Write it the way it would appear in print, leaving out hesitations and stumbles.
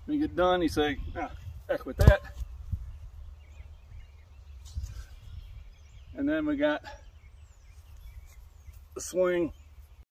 When you get done, you say, ah, heck with that. And then we got the swing